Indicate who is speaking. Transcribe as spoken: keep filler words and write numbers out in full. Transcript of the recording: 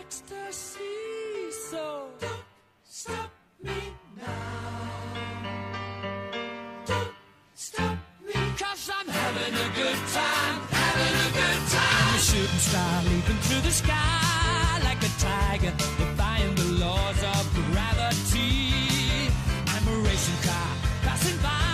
Speaker 1: ecstasy. So don't stop me now. Don't stop me, 'cause I'm having a good time, having a good time. I'm a shooting star leaping through the sky like a tiger, defying the laws of gravity. I'm a racing car passing by.